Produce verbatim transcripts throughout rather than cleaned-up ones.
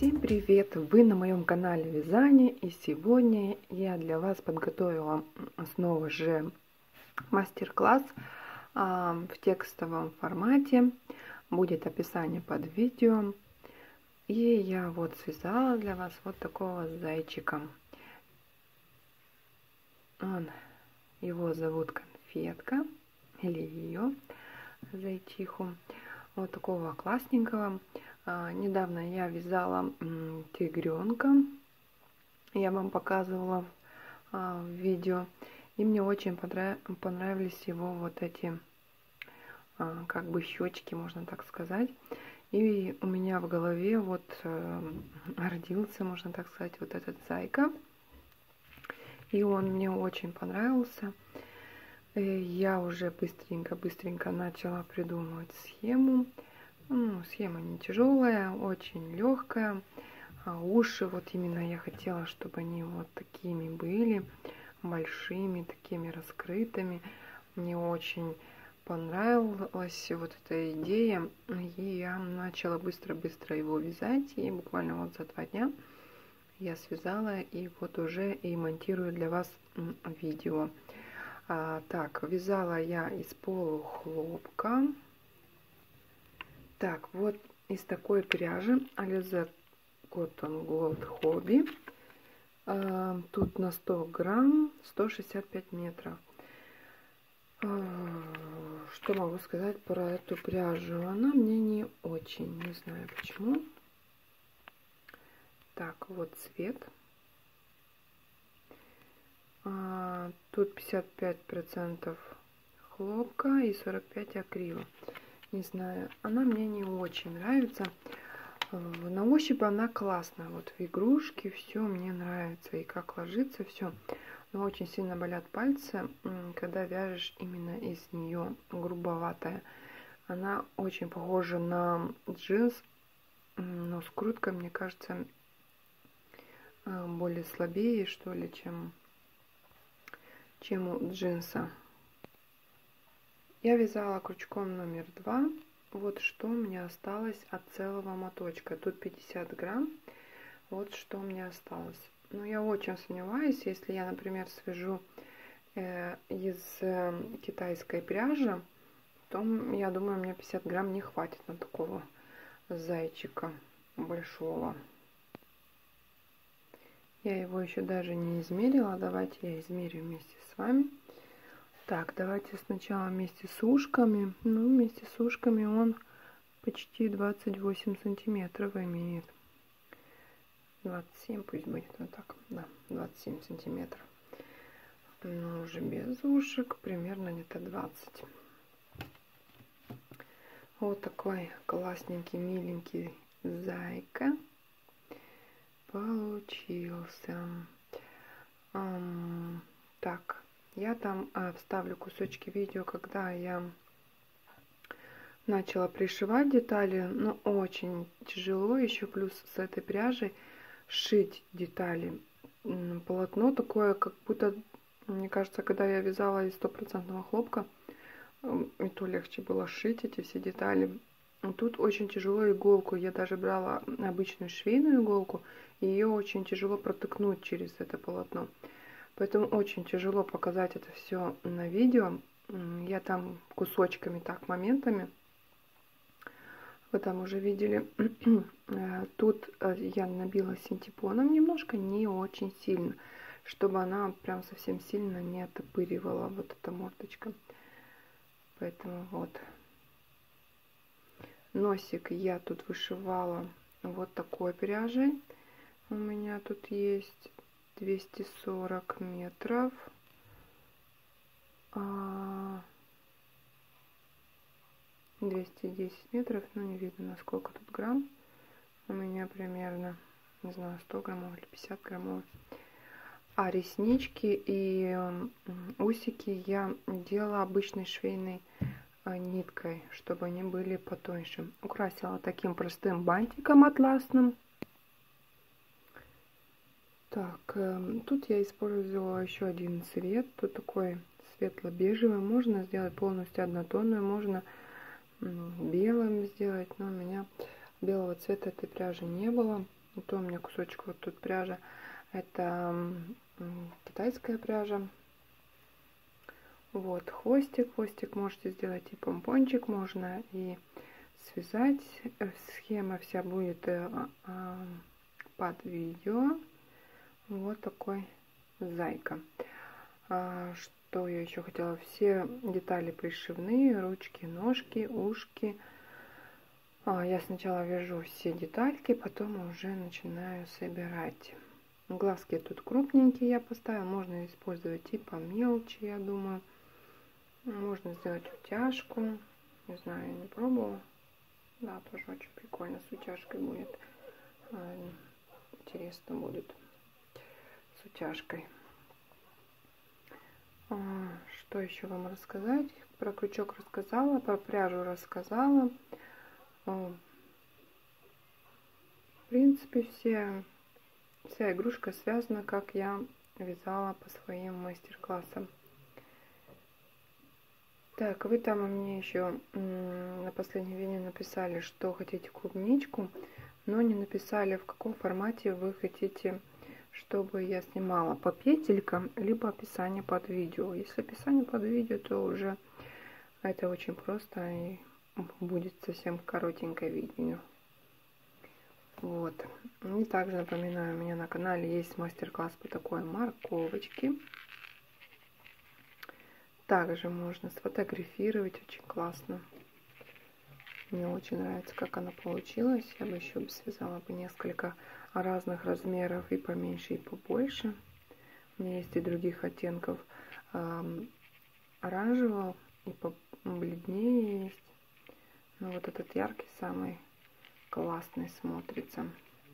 Всем привет! Вы на моем канале вязания, и сегодня я для вас подготовила снова же мастер-класс а, в текстовом формате. Будет описание под видео. И я вот связала для вас вот такого зайчика. Он, его зовут Конфетка, или ее зайчиху. Вот такого классненького. А, недавно я вязала м, тигренка. Я вам показывала а, в видео. И мне очень понрав... понравились его вот эти а, как бы щечки, можно так сказать. И у меня в голове вот э, родился, можно так сказать, вот этот зайка. И он мне очень понравился. И я уже быстренько-быстренько начала придумывать схему. Ну, схема не тяжелая, очень легкая. А уши, вот именно я хотела, чтобы они вот такими были, большими, такими раскрытыми. Мне очень понравилась вот эта идея. И я начала быстро-быстро его вязать. И буквально вот за два дня я связала и вот уже и монтирую для вас видео. А, так, вязала я из полухлопка. Так, вот из такой пряжи Alize Cotton Gold Hobby. А, тут на сто грамм сто шестьдесят пять метров. А, что могу сказать про эту пряжу? Она мне не очень, не знаю почему. Так, вот цвет. А, тут пятьдесят пять процентов хлопка и сорок пять процентов акрила. Не знаю, она мне не очень нравится. На ощупь она классная. Вот в игрушке все мне нравится. И как ложится все. Но очень сильно болят пальцы, когда вяжешь именно из нее, грубоватая. Она очень похожа на джинс, но скрутка, мне кажется, более слабее, что ли, чем, чем у джинса. Я вязала крючком номер два. Вот что у меня осталось от целого моточка. Тут пятьдесят грамм. Вот что у меня осталось. Но я очень сомневаюсь, если я, например, свяжу э, из э, китайской пряжи, то я думаю, мне пятьдесят грамм не хватит на такого зайчика большого. Я его еще даже не измерила. Давайте я измерю вместе с вами. Так, давайте сначала вместе с ушками. Ну, вместе с ушками он почти двадцать восемь сантиметров имеет. двадцать семь пусть будет вот так. Да, двадцать семь сантиметров. Но уже без ушек примерно где-то двадцать. Вот такой классненький, миленький зайка получился. Эм, так. Я там э, вставлю кусочки видео, когда я начала пришивать детали. Но очень тяжело еще плюс с этой пряжей шить детали. Полотно такое, как будто, мне кажется, когда я вязала из стопроцентного хлопка, и то легче было шить эти все детали. Тут очень тяжело иголку. Я даже брала обычную швейную иголку, и ее очень тяжело протыкнуть через это полотно. Поэтому очень тяжело показать это все на видео. Я там кусочками, так, моментами. Вы там уже видели. Тут я набила синтепоном немножко, не очень сильно, чтобы она прям совсем сильно не оттопыривала вот эта мордочка. Поэтому вот. Носик я тут вышивала вот такой пряжей. У меня тут есть двести сорок метров. двести десять метров, ну не видно, насколько тут грамм. У меня примерно, не знаю, сто граммов или пятьдесят граммов. А реснички и усики я делала обычной швейной ниткой, чтобы они были потоньше. Украсила таким простым бантиком атласным. Так, тут я использовала еще один цвет. Тут такой светло-бежевый. Можно сделать полностью однотонную, можно белым сделать, но у меня белого цвета этой пряжи не было. то у меня кусочек вот тут пряжа. Это китайская пряжа. Вот хвостик. Хвостик можете сделать и помпончик можно, и связать. Схема вся будет под видео. Вот такой зайка. Что я еще хотела? Все детали пришивные, ручки, ножки, ушки. Я сначала вяжу все детальки, потом уже начинаю собирать. Глазки тут крупненькие я поставила. Можно использовать и помелче, я думаю. Можно сделать утяжку. Не знаю, я не пробовала. Да, тоже очень прикольно с утяжкой будет. Интересно будет с утяжкой. Что еще вам рассказать? Про крючок рассказала, про пряжу рассказала. В принципе, все, вся игрушка связана, как я вязала по своим мастер-классам. Так, вы там мне еще на последнем видео написали, что хотите клубничку, но не написали, в каком формате вы хотите, чтобы я снимала, по петелькам, либо описание под видео. Если описание под видео, то уже это очень просто и будет совсем коротенькое видео. Вот. И также напоминаю, у меня на канале есть мастер-класс по такой морковочке. Также можно сфотографировать, очень классно. Мне очень нравится, как она получилась. Я бы еще связала бы несколько разных размеров, и поменьше, и побольше. У меня есть и других оттенков эм, оранжевого, и побледнее есть. Но вот этот яркий самый классный смотрится.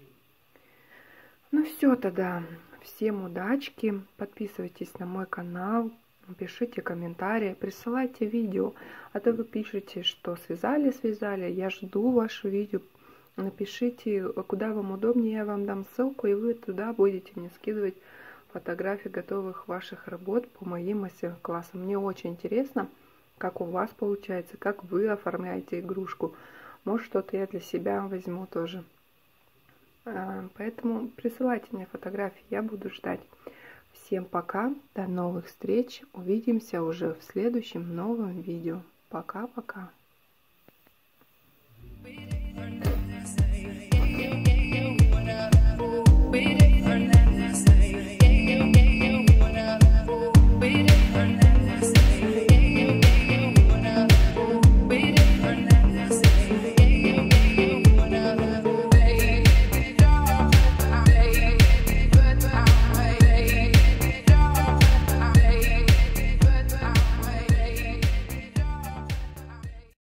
Ну все тогда. Всем удачки. Подписывайтесь на мой канал. Пишите комментарии, присылайте видео. А то вы пишете, что связали, связали. Я жду ваше видео. Напишите, куда вам удобнее, я вам дам ссылку, и вы туда будете мне скидывать фотографии готовых ваших работ по моим мастер-классам. Мне очень интересно, как у вас получается, как вы оформляете игрушку. Может, что-то я для себя возьму тоже. Поэтому присылайте мне фотографии, я буду ждать. Всем пока, до новых встреч, увидимся уже в следующем новом видео. Пока-пока.